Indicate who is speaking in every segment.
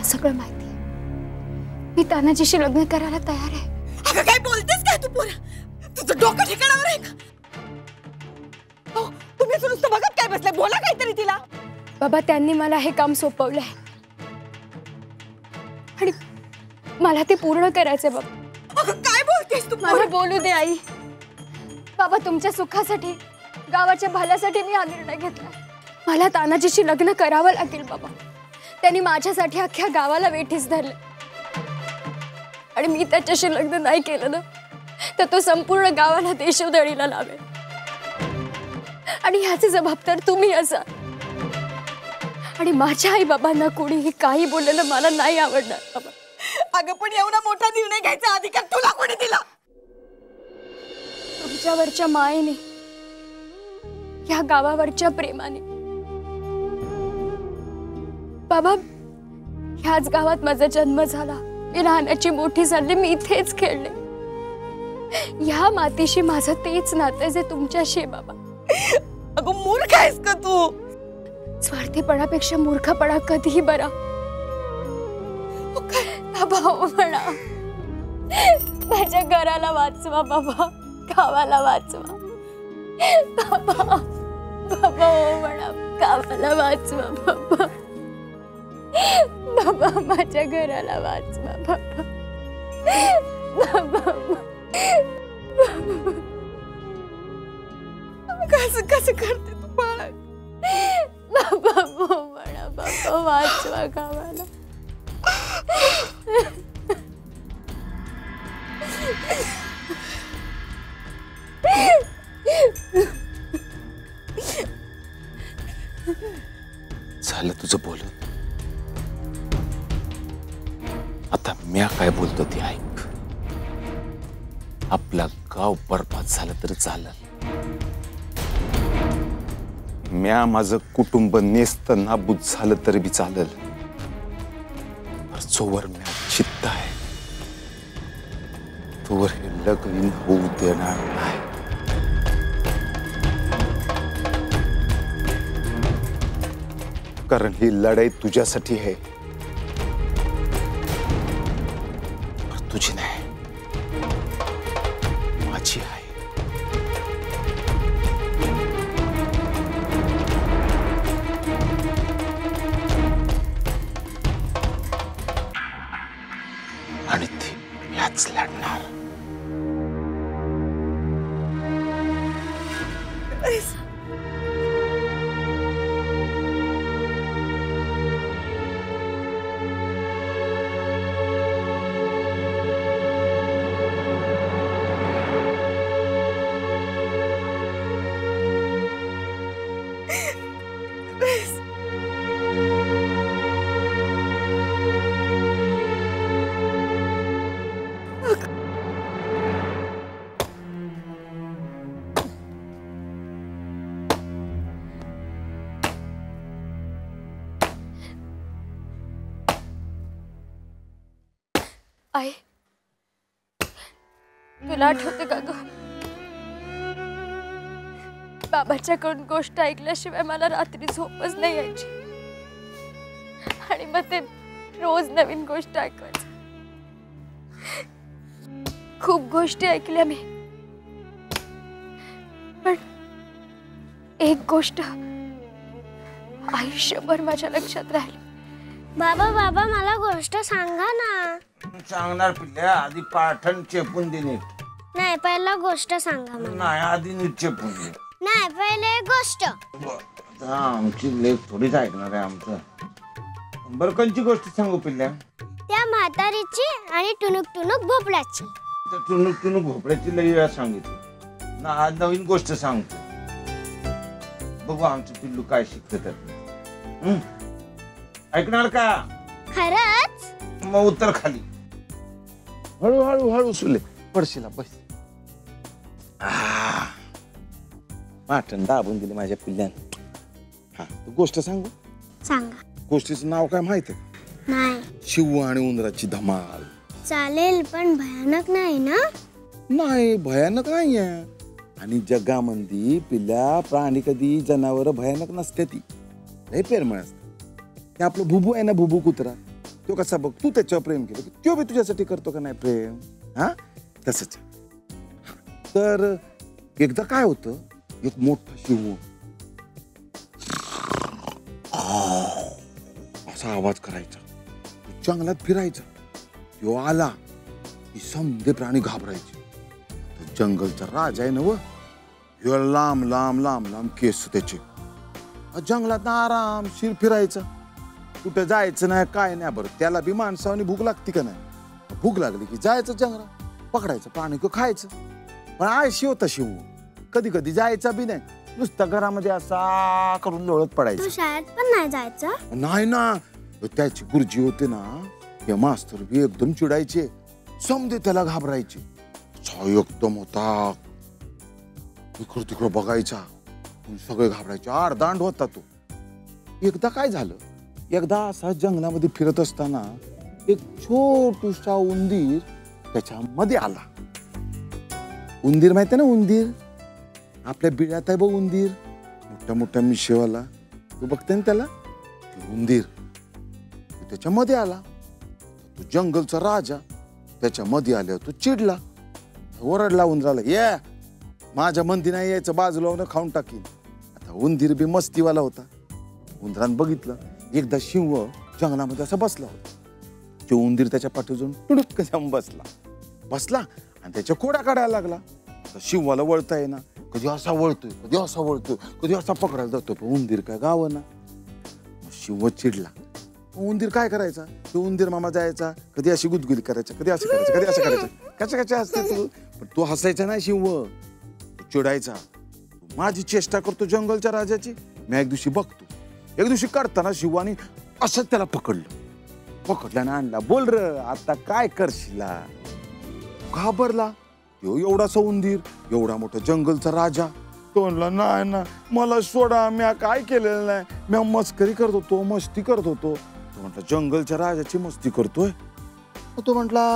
Speaker 1: सगळं माहिती आहे. मी तानाजीशी लग्न करायला तयार आहे.
Speaker 2: अगं काय बोलतेस काय तू पोरा? तुझं डोकं ठिकाणावर आहे का? तुम्ही नुसतं बघत काय बसलाय? बोला काहीतरी तिला.
Speaker 1: बाबा त्यांनी मला हे काम सोपवलंय आणि मला ते पूर्ण करायचंय. बाबा
Speaker 2: अगं काय बोलतेस तू?
Speaker 1: मला बोलू दे आई. बाबा तुमच्या सुखासाठी गावाच्या भल्यासाठी मी हा निर्णय घेतला. मला तानाजीशी लग्न करावं लागेल बाबा. त्यांनी माझ्यासाठी अख्ख्या गावाला वेठीस धरले आणि मी त्याच्याशी लग्न नाही केलं ना तर तो संपूर्ण गावाला देशोधडीला लावेल आणि ह्याची जबाबदार तुम्ही असाल. आणि माझ्या आई बाबांना कोणीही काही बोललेलं मला नाही आवडणार बाबा.
Speaker 2: अगं पण एवढा मोठा निर्णय घ्यायचा अधिकार तुला कोणी दिला?
Speaker 1: तुमच्यावरच्या मायेने, या गावावरच्या प्रेमाने. बाबा ह्याच गावात माझा जन्म झाला. मी लहानाची मोठी झाली. मी इथेच खेळले. ह्या मातीशी माझं तेच नातं जे तुमच्याशी आहे बाबा.
Speaker 2: अगं मूर्ख आहेस का तू?
Speaker 1: स्वार्थीपणापेक्षा मूर्खपणा कधीही बरा. बाबा हो म्हणा. माझ्या घराला वाचवा बाबा. गावाला वाचवा बाबा. बाबा हो म्हणा. गावाला वाचवा बाबा. बाबा माझ्या घराला वाचवा बाबा. बाबा
Speaker 2: कसं कसं करते तू बाळा?
Speaker 1: बाबा हो म्हणा. बाबा वाचवा गावाला.
Speaker 3: झालं तुझं बोलून. आता म्या काय बोलतो ते ऐक. आपला गाव बरबाद झालं तरी चालेल. म्या माझं कुटुंब नेस्त नाबूद झालं तरी बी चालेल. जोवर म्या चित्त आहे तोवर हे लग्न होऊ देणार नाही. कारण ही लढाई तुझ्यासाठी आहे, तुझी नाही, माझी आहे. आणि ती याच लढणार.
Speaker 1: आई तुला आठवते का ग? बाबाच्याकडून गोष्ट ऐकल्याशिवाय मला रात्री झोपच नाही यायची. आणि मग ते रोज नवीन गोष्ट ऐकायचं. खूप गोष्टी ऐकल्या मी, पण एक गोष्ट आयुष्यभर माझ्या लक्षात राहिली.
Speaker 4: बाबा बाबा मला गोष्ट सांगा ना.
Speaker 5: सांगणार पिल्ल्या, आधी पाठण चेपून दे नीट.
Speaker 4: नाही पहिला गोष्ट सांगा मला.
Speaker 5: नाही आधी नीट चेपून दे.
Speaker 4: नाही पहिले गोष्ट.
Speaker 5: आमची लेख थोडीच ऐकणार आहे आमचं. बरं कोणची गोष्ट सांगू पिल्ल्या?
Speaker 4: त्या म्हातारीची आणि टुनुक टुनुक भोपळ्याची.
Speaker 5: तर टुनुक टुनुक भोपळ्याची लई वेळा सांगितली ना. आज नवीन गोष्ट सांगतो. बघू आमचं पिल्लू काय शिकतं त्यात. ऐकणार का?
Speaker 4: खरंच?
Speaker 5: मग उत्तर खाली. हळूहळू हळू सुले पडशीला बस. पाठण दाबून दिली माझ्या पिल्ल्याने. हा तू गोष्ट सांगू.
Speaker 4: सांगा.
Speaker 5: गोष्टीचं नाव काय माहित आहे?
Speaker 4: नाही.
Speaker 5: शिव आणि उंदराची धमाल.
Speaker 4: चालेल पण भयानक नाही ना?
Speaker 5: नाही भयानक नाहीये. आणि जगामध्ये पिल्ल्या प्राणी कधी जनावर भयानक नसते. ती लय प्रेमळ असते. ते आपलं भुबू आहे ना, भुबू कुत्रा
Speaker 3: तो कसा बघ तू त्याच्यावर प्रेम केलं तो बी तुझ्यासाठी करतो का नाही प्रेम हा तसंच तर एकदा काय होतं एक मोठा शिव असा आवाज करायचा जंगलात फिरायचा तो आला की समधे प्राणी घाबरायचे जंगलचा राजा आहे ना व लांब लांब लांब लांब केस त्याचे जंगलात आरामशीर फिरायचा कुठं जायचं नाही काय नाही बरं त्याला बी माणसाने भूक लागते का नाही भूक लागली की जायचं जंगलात पकडायचं प्राणी किंवा खायचं पण आळशी होता शिव कधी कधी जायचा बी नाही नुसता घरामध्ये असा करून लोळत
Speaker 4: तू
Speaker 3: पडायचं
Speaker 4: शाळेत पण नाही जायचं
Speaker 3: नाही ना त्याची गुरुजी होते ना या मास्तर बी एकदम चिडायचे समजे त्याला घाबरायचे एकदम होता इकडं तिकडं बघायचा सगळे घाबरायचे आडदांड होता तो एकदा काय झालं एकदा असा जंगलामध्ये फिरत असताना एक छोटूसा उंदीर त्याच्यामध्ये आला उंदीर माहिती ना उंदीर आपल्या बिळात आहे बघ उंदीर मोठ्या मोठ्या मिशेवाला तू बघते ना त्याला उंदीर त्याच्यामध्ये आला तो जंगलचा राजा त्याच्यामध्ये आल्यावर तो चिडला ओरडला उंदराला ये माझ्या मंदी नाही यायचं बाजूला खाऊन टाकीन आता उंदीर बी मस्तीवाला होता उंदरान बघितलं एकदा शिव जंगलामध्ये असा बसला होता तो उंदीर त्याच्या पाठीतून टुडुक जाऊन बसला आणि त्याच्या खोड्या काढायला लागला शिवाला वळता येईना कधी असा वळतोय कधी असा वळतोय कधी असा पकडायला जातोय पण उंदीर काय गावना शिव चिडला उंदीर काय करायचा तो उंदीर मामा जायचा कधी अशी गुदगुली करायचा कधी असं करायचं कधी असं करायचं कशा हसते तू पण तो हसायचा नाही शिव चिडायचा माझी चेष्टा करतो जंगलच्या राजाची मी एक दिवशी बघतो एक दिवशी करताना शिवानी असंच त्याला पकडल्याने आणला बोल र आता काय करशीला घाबरला तो एवढासा उंदीर एवढा मोठा जंगलचा राजा तो म्हणला नाही ना मला सोडा मी काय केलेलं नाही मी मस्करी करत होतो मस्ती करत होतो तो म्हटला जंगलच्या राजाची मस्ती करतोय तो म्हटला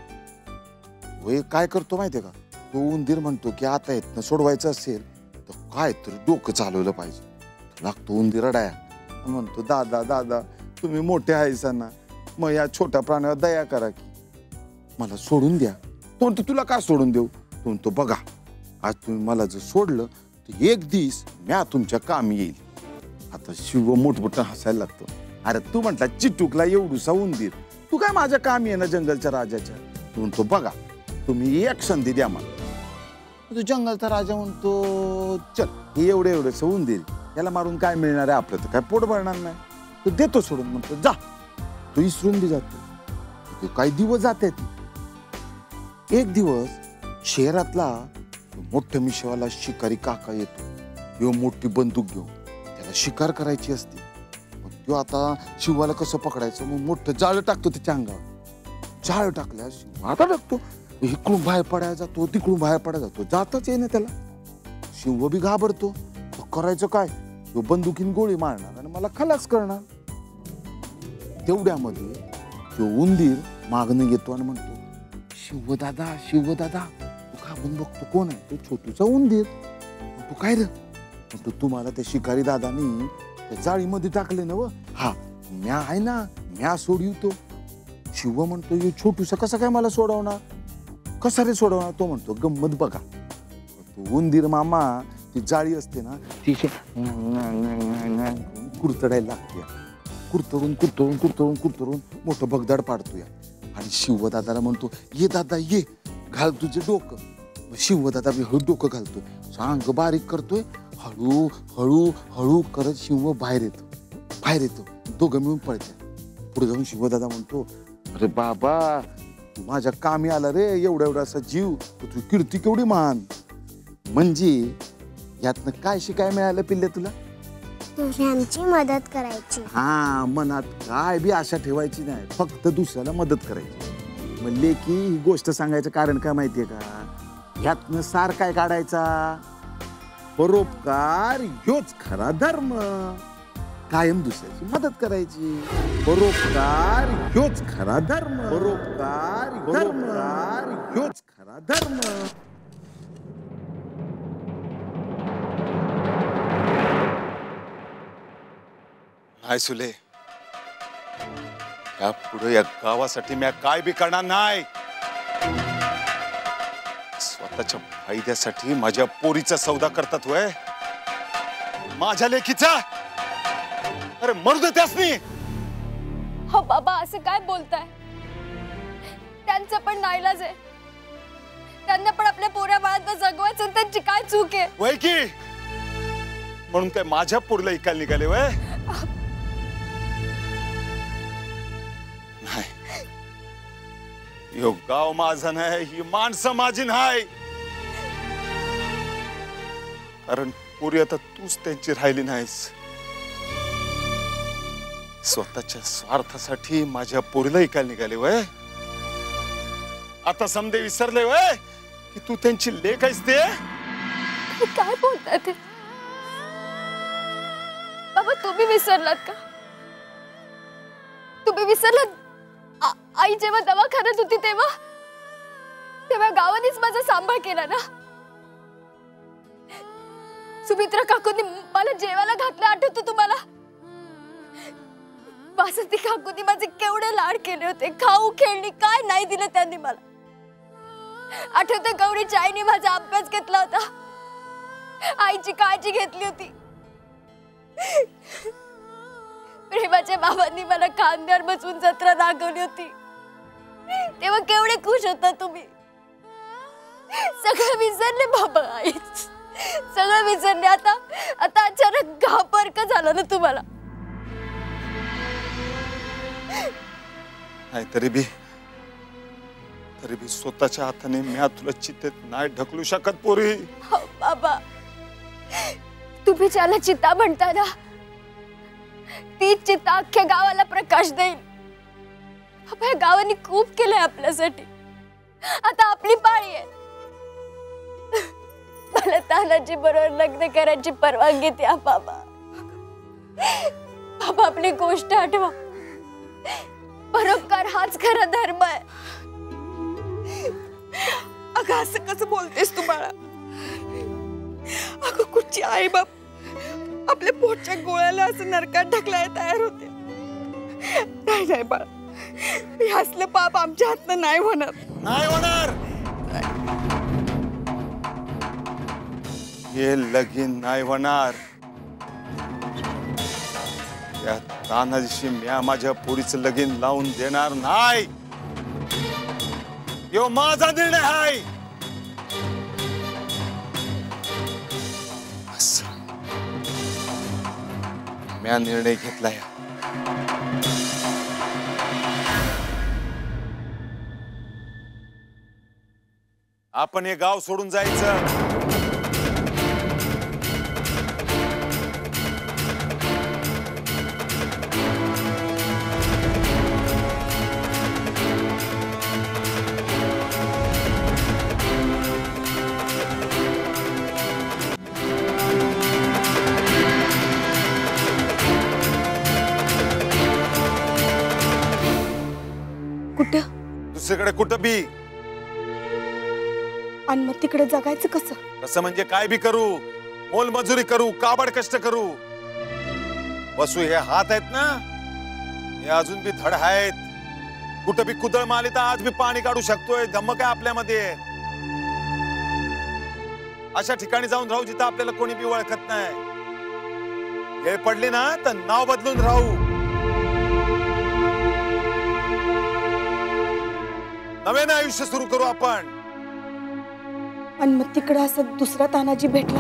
Speaker 3: होय काय करतो माहितीये का तो उंदीर म्हणतो की आता इथनं सोडवायचं असेल तर काय तरी डोकं चालवलं पाहिजे लागतो उंदीर रडाया म्हणतो दादा दादा तुम्ही मोठे आहेसा ना मग या छोट्या प्राण्यावर दया करा की मला सोडून द्या तो म्हणतो तुला का सोडून देऊ तो म्हणतो बघा आज तुम्ही मला जर सोडलं तर एक दिवस म्या तुमच्या कामी येईल आता शिव मोठमोठं हसायला लागतो अरे तू म्हटला चिटूकला एवढूसा उंदीर तू काय माझ्या कामी आहे ना जंगलच्या राजाच्या तो म्हणतो बघा तुम्ही एक संधी द्या मला तो जंगलचा राजा म्हणतो चल हे एवढंसं उंदीर याला मारून काय मिळणार आहे आपलं तर काय पोट भरणार नाही तो देतो सोडून म्हणतो जा तो इसरून बी जातो काही दिवस जाते एक दिवस शहरातला मोठ्या मिशेवाला शिकारी काका येतो यो मोठी बंदूक घेऊन त्याला शिकार करायची असते मग तो आता शिवाला कसं पकडायचं मग मोठं जाळ टाकतो त्याच्या अंगावर जाळ टाकल्या शिव आता टाकतो इकडून बाहेर पडायला जातो तिकडून बाहेर पडायला जातो जाताच येईना त्याला शिव बी घाबरतो करायचं काय तो बंदुकीन गोळी मारणार आणि मला खलास करणार तेवढ्यामध्ये तो उंदीर मागणं येतो आणि म्हणतो शिव दादा तू घाबरून बघतो कोण आहे तो छोटूचा उंदीर तू काय रे म्हणतो तुम्हाला त्या शिकारी दादानी त्या जाळीमध्ये टाकले ना व हा म्या आहे ना म्या सोडवितो शिव म्हणतो हे छोटूसा कसा काय मला सोडवणार कसा रे सोडवणार तो म्हणतो गंमत बघा तो उंदीर मामा ती जाळी असते ना ती कुरतडायला लागते कुरतरून मोठं भगदाड पाडतो या आणि शिवदादाला म्हणतो ये दादा ये घाल तुझे डोकं शिवदादा हळू डोकं घालतो सांग बारीक करतोय हळू हळू हळू करत शिव बाहेर येतो दोघं मिळून पळते पुढे जाऊन शिवदादा म्हणतो अरे बाबा तू माझ्या कामी आला रे एवढा असा जीव तुझी कीर्ती केवढी महान म्हणजे यातनं काय शिकाय मिळालं पिल्ले तुला
Speaker 4: दुसऱ्यांची मदत करायची
Speaker 3: हा मनात काय बी आशा ठेवायची नाही फक्त दुसऱ्याला मदत करायची म्हणले की ही गोष्ट सांगायचं कारण काय माहितीये का यातनं सार काय काढायचा परोपकार ह्योच खरा धर्म कायम दुसऱ्याची मदत करायची परोपकार ह्योच खरा धर्म परोपकार ह्योच खरा धर्म
Speaker 6: हाय सुले
Speaker 3: या पुढे या गावासाठी मी काय बी करणार नाही. स्वतःच्या फायद्यासाठी माझ्या पोरीचा सौदा करतात वय, माझ्या लेकीचा. अरे मरू दे त्यासनी.
Speaker 1: हो बाबा, असं काय बोलताय? त्यांचं पण नाईलाज आहे. त्यांना पण आपल्या पोऱ्या बाळांना जगवायचं, त्यांची काय चूक आहे?
Speaker 3: वय की म्हणून काय माझ्या पोरीला इकायला निघाले वय? नाही, यो गाव माझा नाही, ही माणसं माझी नाही. कारण पोरी आता तूच त्यांची राहिली नाहीस. स्वतःच्या स्वार्थासाठी माझ्या पोरीला इकायला निघाले वय? आता समजे विसरले वय की तू त्यांची लेक आहेस ते?
Speaker 1: काय बोलताय ते? बाबा, तुम्ही विसरलात का? तुम्ही विसरलात? आई जेव्हा दवाखान्यात होती तेव्हा गावानेच माझा सांभाळ केला ना. सुमित्रा काकूंनी मला जेवायला घातलं, आठवतं तुम्हाला? वासंती काकूंनी माझे केवढे लाड केले होते. खाऊ खेळणी काय नाही दिलं त्यांनी मला. आठवतं गौरीच्या आईने माझा अभ्यास घेतला होता, आईची काळजी घेतली होती. प्रेमाच्या बाबांनी मला खांद्यावर बसवून जत्रा दाखवली होती. तेव्हा केवढे खुश होता तुम्ही. सगळं विसरले बाबा, आई सगळं विसरले. आता अचानक घाबर का झालं ना तुम्हाला?
Speaker 3: नाही तरी बी स्वतःच्या हाताने मी तुला चितेत नाही ढकलू शकत पोरी.
Speaker 1: हो बाबा, तुम्ही ज्याला चिता म्हणता ना, ती चिता अख्ख्या गावाला प्रकाश देईल. आपल्या गावाने खूप केलंय आपल्यासाठी. आता आपली पाळी आहे. मला तानाजी बरोबर लग्न करायची परवानगी द्या बाबा. बाबा, आपली गोष्ट आठवा. परोपकार हाच खरा धर्म आहे.
Speaker 2: अगं, असं कसं बोलतेस तू बाळा? अगं, कुठची आई बाप आपल्या पोटच्या गोळ्याला असं नरकात ढकलायला तयार होते? नाही नाही बाळा, हे असलं पाप आमच्या हातनं नाही होणार.
Speaker 3: नाही होणार. हे लगीन नाही होणार. या तानाजीशी मी माझ्या पोरीचं लगीन लावून देणार नाही. यो माझा निर्णय आहे. मी निर्णय घेतलाय. आपण हे गाव सोडून जायचं.
Speaker 2: कुठं?
Speaker 3: दुसरीकडे कुठं बी.
Speaker 2: आणि मग तिकडे जगायचं कसं?
Speaker 3: कसं म्हणजे काय बी करू, मोलमजुरी करू, काबाड कष्ट करू. वसू हे हात आहेत ना, हे अजून बी धड आहेत. कुठं बी कुदळ मारली तर आज बी पाणी काढू शकतोय. धमक आहे आपल्यामध्ये. अशा ठिकाणी जाऊन राहू जिथं आपल्याला कोणी बी ओळखत नाही. वेळ पडली ना तर नाव बदलून राहू. नवीन आयुष्य सुरू करू आपण.
Speaker 2: आणि मग तिकडे असं दुसरा तानाजी भेटला.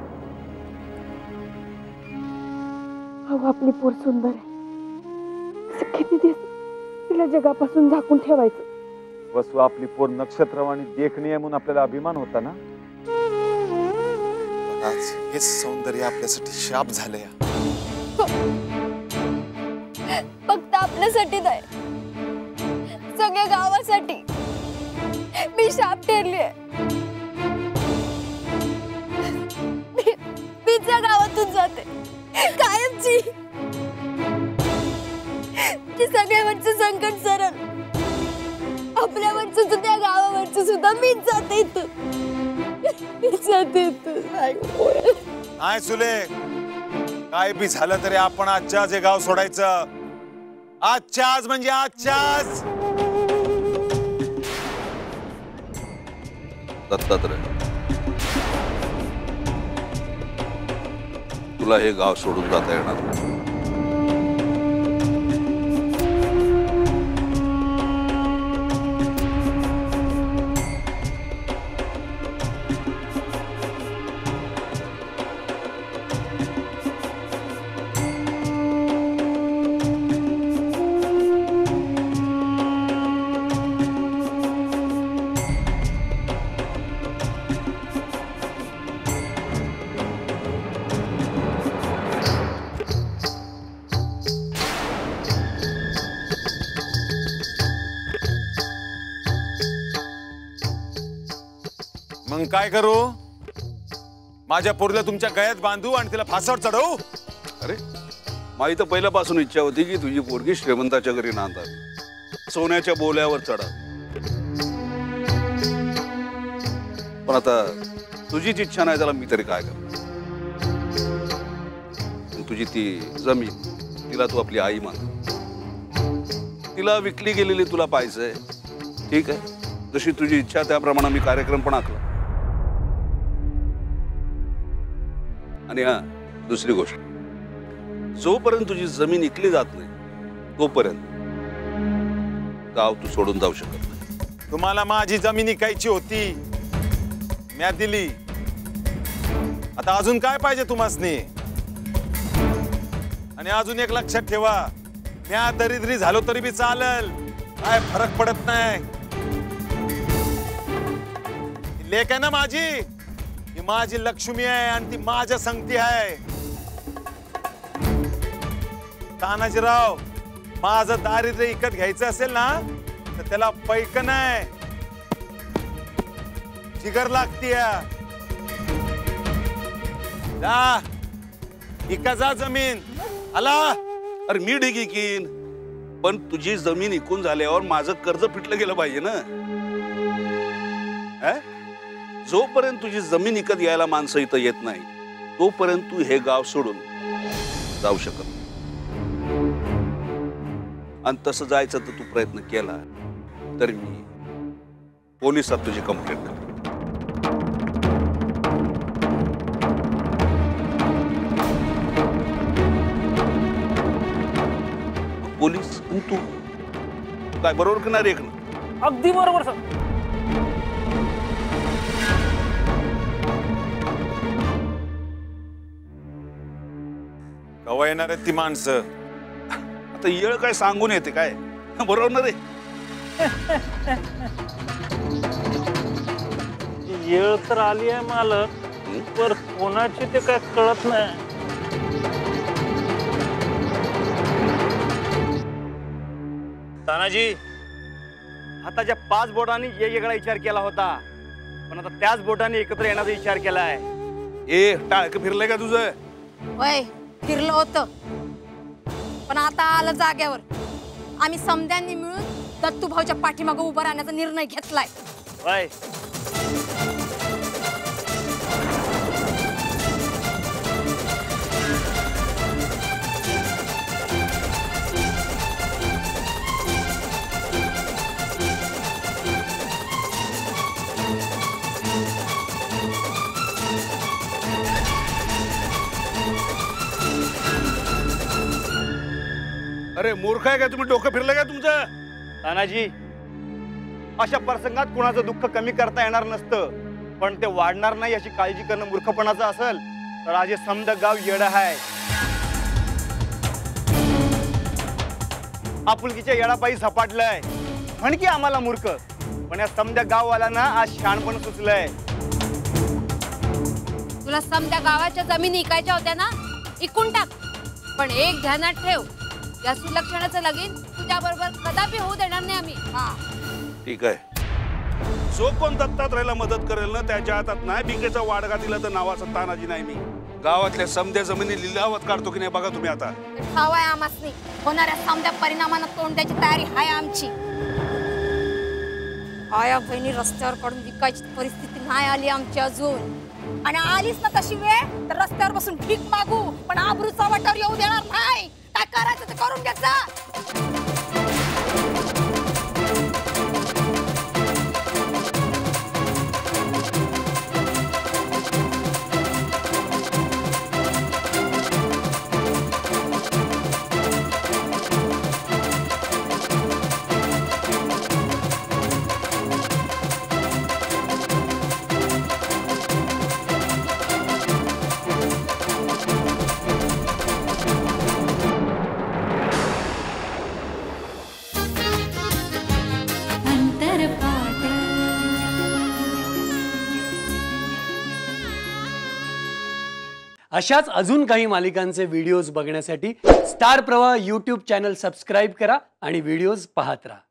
Speaker 2: अहो, आपली पोर सुंदर आहे. किती दिवस तिला जगापासून झाकून ठेवायचं?
Speaker 3: वसू आपली पोर नक्षत्रवाणी देखणी आहे म्हणून आपल्याला अभिमान होता ना. आज हेच सौंदर्य आपल्यासाठी शाप झालंय.
Speaker 1: फक्त आपल्यासाठी नाही, सगळ्या गावासाठी मी शाप ठरली आहे. मी त्या गावातून जाते कायमची. की सगळ्यावरचं संकट सरळ, आपल्यावरचं त्या गावावरचं सुद्धा मीच जाते इथून.
Speaker 3: नाही सुले, काय बी झालं तरी आपण आजच्या जे गाव सोडायचं.
Speaker 6: आजच्या आज म्हणजे आजच्याच.
Speaker 7: दत्तात्रय, तुला हे गाव सोडून जाता येणार नाही.
Speaker 6: मग काय करू? माझ्या पोरीला तुमच्या गळ्यात बांधू आणि तिला फासावर चढवू?
Speaker 7: अरे, माझी तर पहिल्यापासून इच्छा होती की तुझी पोरगी श्रीमंताच्या घरी नांदावी, सोन्याच्या बोल्यावर चढा. पण आता तुझीच इच्छा नाही, त्याला मी तरी काय करू? तुझी ती जमीन, तिला तू आपली आई मान. तिला विकली गेलेली तुला पाहिजे, ठीक आहे? जशी तुझी इच्छा त्याप्रमाणे मी कार्यक्रम पण आखला. आणि हा, दुसरी गोष्ट, जोपर्यंत तुझी जमीन इकली जात नाही तोपर्यंत गाव तू सोडून जाऊ शकत नाही.
Speaker 6: तुम्हाला माझी जमीन इकायची होती, म्या दिली. आता अजून काय पाहिजे तुम्हासनी? आणि अजून एक लक्षात ठेवा, म्या दरिद्री झालो तरी बी चालेल, काय फरक पडत नाही. लेक आहे ना माझी, ही माझी लक्ष्मी आहे आणि ती माझ्या संगती आहे. तानाजीराव, माझं दारिद्र्य इकत घ्यायचं असेल ना तर त्याला पैक नाही, जिगर लागतीय. जा इका जा जमीन. आला.
Speaker 7: अरे मी ढिगी कीन, पण तुझी जमीन इकून झाल्यावर माझं कर्ज फिटलं गेलं पाहिजे ना. जोपर्यंत तुझी जमीन इकत घ्यायला माणसं इथं येत नाही तोपर्यंत तू हे गाव सोडून जाऊ शकत नाही. आणि तसं जायचं तर तू प्रयत्न केला तर मी पोलिसात तुझी कंप्लेंट करतो. पोलीस तू काय बरोबर करणार एक ना?
Speaker 8: अगदी बरोबर सर.
Speaker 6: कवा येणार आहेत ती माणसं?
Speaker 7: आता येळ काय सांगून येते काय? बरोबर ना रे?
Speaker 8: येळ तर आली आहे मालक, पर कोणाची ते काय कळत नाही.
Speaker 9: तानाजी, हाताच्या 5 बोटांनी वेगवेगळा विचार केला होता, पण आता त्याच बोटांनी एकत्र येण्याचा विचार केलाय.
Speaker 7: ए टाळक फिरलंय का तुझं?
Speaker 10: वय फिरलं होतं, पण आता आलं जाग्यावर. आम्ही समद्यांनी मिळून दत्तू भाऊच्या पाठीमागं उभं राहण्याचा निर्णय घेतलाय.
Speaker 9: वय
Speaker 7: अरे मूर्ख आहे का तुम्ही? डोकं फिरलं का तुमचं?
Speaker 9: तानाजी, अशा प्रसंगात कुणाचं दुःख कमी करता येणार नसतं, पण ते वाढणार नाही याची काळजी करणं मूर्खपणाचं असेल तर आज हे समद गाव येडं आहे. आपुलकीच्या येडापायी झपाटलंय म्हण की आम्हाला मूर्ख, पण या समद्या गाववाल्यांना आज शहाणपण सुचलंय.
Speaker 10: तुला समद्या गावाच्या जमिनी इकायच्या होत्या ना, इकून टाक. पण एक ध्यानात ठेव, या सुलक्षणाचं लगीन तुझ्या बरोबर कदापि होऊ देणार नाही आम्ही.
Speaker 7: ठीक आहे. जो कोण दत्तात्रयला मदत करेल ना त्याच्या हातात नाही भिकेचा वाडगा दिला तर नावाचा तानाजी नाही मी. गावातल्या समद्या जमिनी लिलावत काढतो की नाही बघा तुम्ही आता.
Speaker 10: ठाव आहे आम्हासनी, होणाऱ्या समद्या परिणामांना तोंड द्यायची तयारी आहे आमची. आया बहिणी रस्त्यावर काढून विकायची परिस्थिती नाही आली आमची अजून. आणि आलीच ना तशी वेळ तर रस्त्यावर बसून भीक मागू, पण आबरूचा वाटावर येऊ देणार नाही. काय करायचं ते करून घ्यायचं.
Speaker 11: अशाच अजून काही मालिकांचे व्हिडिओज बघण्यासाठी स्टार प्रवाह यूट्यूब चॅनल सबस्क्राईब करा आणि व्हिडिओज पाहत राहा.